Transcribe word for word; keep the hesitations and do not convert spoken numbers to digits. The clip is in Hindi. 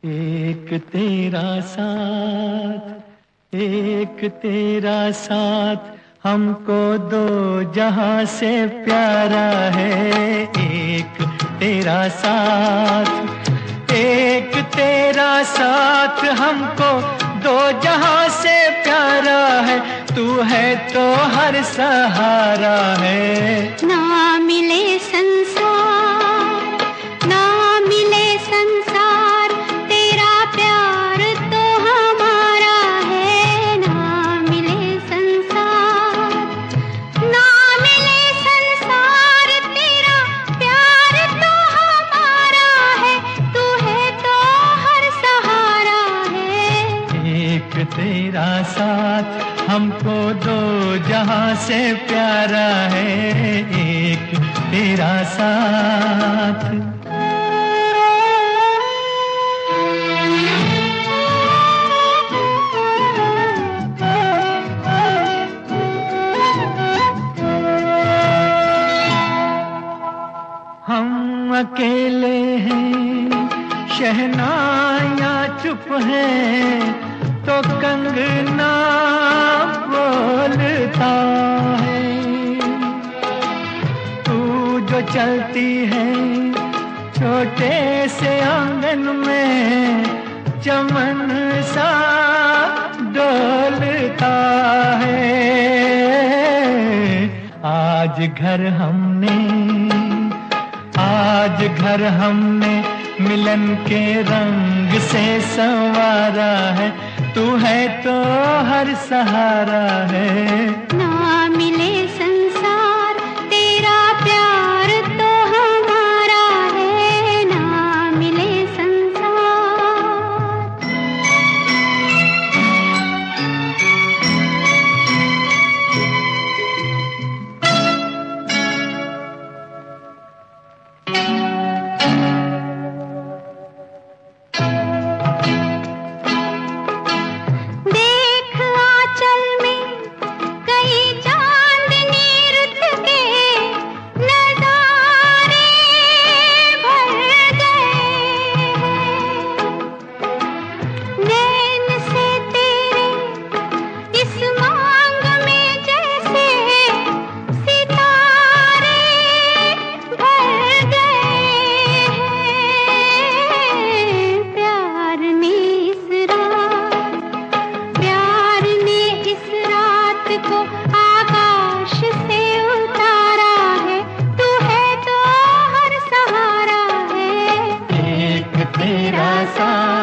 एक तेरा साथ, एक तेरा साथ हमको दो जहां से प्यारा है। एक तेरा साथ, एक तेरा साथ हमको दो जहां से प्यारा है। तू है तो हर सहारा है। ना मिले संसार, ना मिले संसार, तेरा प्यार तो हमारा है। ना मिले संसार, ना मिले संसार, तेरा प्यार तो हमारा है। तू है तो हर सहारा है। एक तेरा साथ हमको दो जहां से प्यारा है। एक तेरा साथ। हम अकेले हैं, शहनाइयाँ चुप हैं, तो कंगना बोलता है। तू जो चलती है छोटे से आंगन में, चमन सा डोलता है। आज घर हमने, आज घर हमने मिलन के रंग से संवारा है। तू है तो हर सहारा है। ना मिले संसार, तेरा प्यार तो हमारा है। ना मिले संसार। को आकाश से उतारा है। तू है तो हर सहारा है। एक तेरा साथ।